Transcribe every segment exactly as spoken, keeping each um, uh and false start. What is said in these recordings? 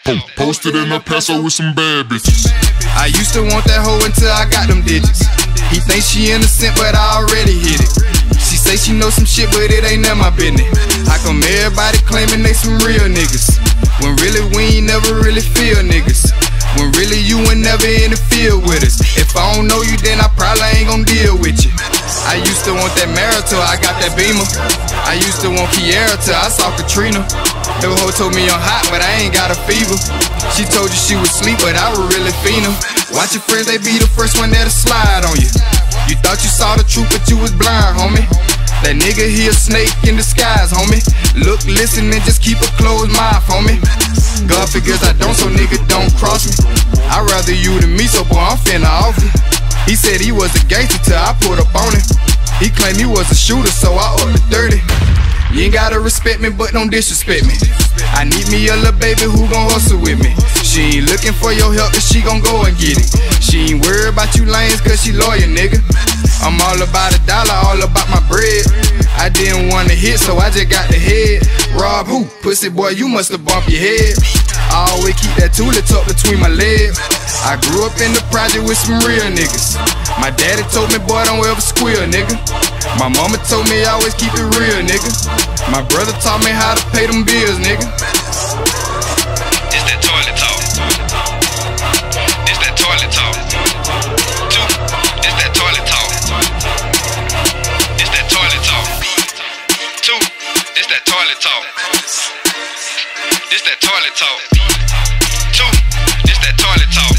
Posted in a Paso with some bad bitches. I used to want that hoe until I got them digits. He thinks she innocent, but I already hit it. She say she know some shit, but it ain't none my business. How come everybody claiming they some real niggas, when really we ain't never really feel niggas? When really you ain't never in the field with us. If I don't know you, then I probably ain't gon' deal with you. I used to want that Mara till I got that Beamer. I used to want Kiara till I saw Katrina. The hoe told me I'm hot, but I ain't got a fever. She told you she was sleep, but I was really fiendin'. Watch your friends, they be the first one that'll slide on you. You thought you saw the truth, but you was blind, homie. That nigga, he a snake in disguise, homie. Look, listen, and just keep a closed mouth, homie. God figures I don't, so nigga don't cross me. I'd rather you than me, so boy, I'm finna off it. He said he was a gangster till I pulled up on him. He claimed he was a shooter, so I upped the thirty. You ain't gotta respect me, but don't disrespect me. I need me a little baby who gon' hustle with me. She ain't looking for your help, but she gon' go and get it. She ain't worried about you lanes, cause she loyal, nigga. I'm all about a dollar, all about my bread. I didn't want to hit, so I just got the head. Rob who? Pussy boy, you musta bump your head. I always keep that toolie tucked between my legs. I grew up in the project with some real niggas. My daddy told me, boy, don't ever squeal, nigga. My mama told me always keep it real, nigga. My brother taught me how to pay them bills, nigga. It's that toilet talk. It's that toilet talk. Two. It's that toilet talk. It's that toilet talk. Two. It's that toilet talk. It's that toilet talk. Two. It's that toilet talk.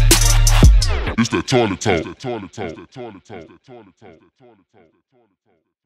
It's that toilet talk. Toilet talk. Toilet talk. Toilet talk.